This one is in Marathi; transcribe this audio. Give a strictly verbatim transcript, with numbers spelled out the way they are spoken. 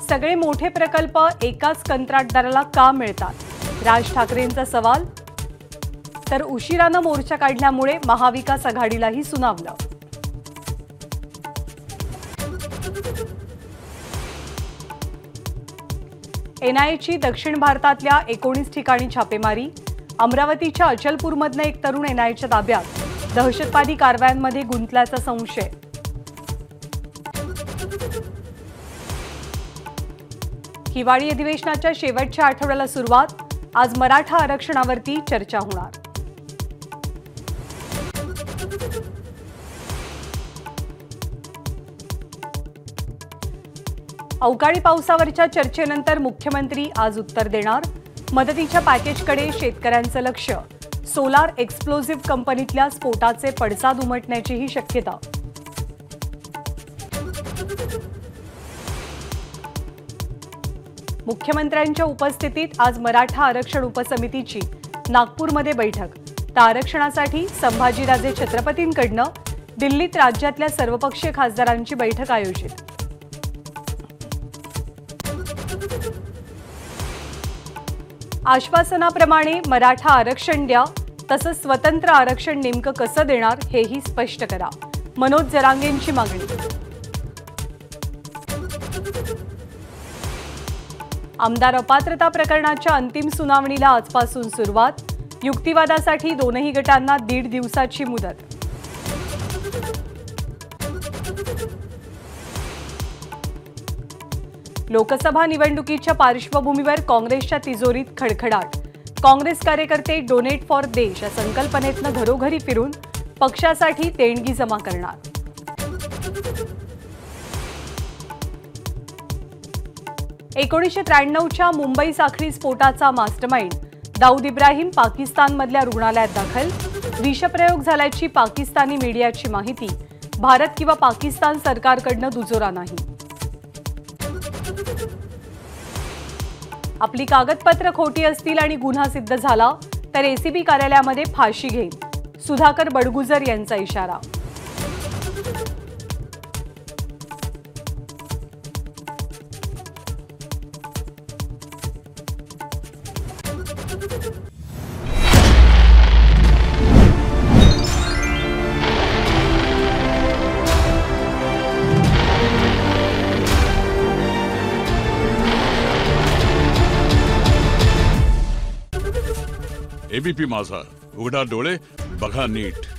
सगळे मोठे प्रकल्प एकाच कंत्राटदाराला का मिळतात? राज ठाकरेंचा सवाल. तर उशिरानं मोर्चा काढल्यामुळे महाविकास आघाडीलाही सुनावलं. एनआयएची दक्षिण भारतातल्या एकोणीस ठिकाणी छापेमारी. अमरावतीच्या अचलपूरमधनं एक तरुण एनआयएच्या ताब्यात. दहशतवादी कारवायांमध्ये गुंतल्याचा संशय. हिवाळी अधिवेशनाच्या शेवटच्या आठवड्याला सुरुवात. आज मराठा आरक्षणावरती चर्चा होणार. अवकाळी पावसावरच्या चर्चेनंतर मुख्यमंत्री आज उत्तर देणार. मदतीच्या पॅकेजकडे शेतकऱ्यांचं लक्ष. सोलार एक्सप्लोजिव्ह कंपनीतल्या स्फोटाचे पडसाद उमटण्याचीही शक्यता. मुख्यमंत्र्यांच्या उपस्थितीत आज मराठा आरक्षण उपसमितीची नागपूरमध्ये बैठक. त्या आरक्षणासाठी संभाजीराजे छत्रपतींकडनं दिल्लीत राज्यातल्या सर्वपक्षीय खासदारांची बैठक आयोजित. आश्वासनाप्रमाणे मराठा आरक्षण द्या, तसंच स्वतंत्र आरक्षण नेमकं कसं देणार हेही स्पष्ट करा. मनोज जरांगेंची मागणी. आमदार अपात्रता प्रकरणाच्या अंतिम सुनावणीला आजपासून सुरुवात. युक्तिवादासाठी दोनही गटांना दीड दिवसाची मुदत. लोकसभा निवडणुकीच्या पार्श्वभूमीवर काँग्रेसच्या तिजोरीत खडखडाट. काँग्रेस कार्यकर्ते डोनेट फॉर देश या संकल्पनेतनं घरोघरी फिरून पक्षासाठी देणगी जमा करणार. एकोणीसशे त्र्याण्णवच्या मुंबई साखळी स्फोटाचा मास्टरमाइंड दाऊद इब्राहिम पाकिस्तानमधल्या रुग्णालयात दाखल. विषप्रयोग झाल्याची पाकिस्तानी मीडियाची माहिती. भारत किंवा पाकिस्तान सरकारकडनं दुजोरा नाही. आपली कागदपत्र खोटी असतील आणि गुन्हा सिद्ध झाला तर एसीबी कार्यालयामध्ये फाशी घेईल. सुधाकर बडगुजर यांचा इशारा. एबीपी माझा, उघडा डोळे बघा नीट.